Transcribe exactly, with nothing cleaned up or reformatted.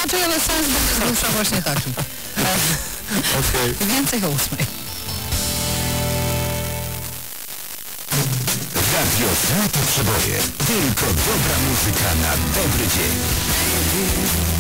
inaczej, ale sens będzie z grubsza właśnie taki. Okej. Okay. Więcej o ósmej. Radio Złote Przeboje. Tylko dobra muzyka na dobry dzień.